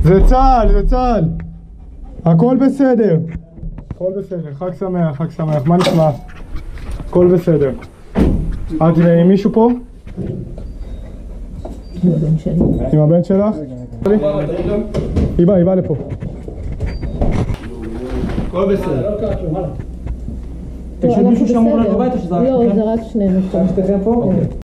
זה צה"ל, זה צה"ל. הכל בסדר. הכל בסדר, חג שמח, חג שמח. מה נשמע? הכל בסדר. את עם מישהו פה? עם הבן שלך? היא באה לפה. הכל בסדר. יש מישהו שאמור לבית או שזה רק... לא, זה רק שנינו. שתיכם פה?